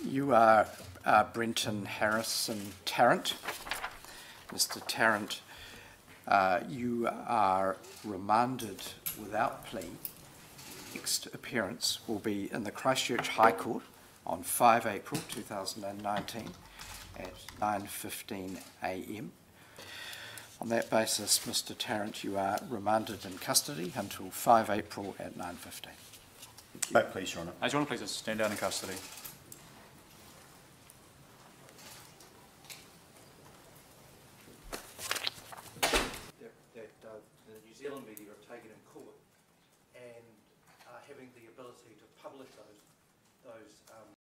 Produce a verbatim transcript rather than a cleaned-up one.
You are uh, Brenton Harrison Tarrant. Mister Tarrant, uh, you are remanded without plea. Next appearance will be in the Christchurch High Court on the fifth of April two thousand nineteen at nine fifteen a m On that basis, Mister Tarrant, you are remanded in custody until the fifth of April at nine fifteen. Vote please, Your Honour. As Your Honour, please stand down in custody. That, that uh, the New Zealand media have taken in court and are having the ability to publish those, those um,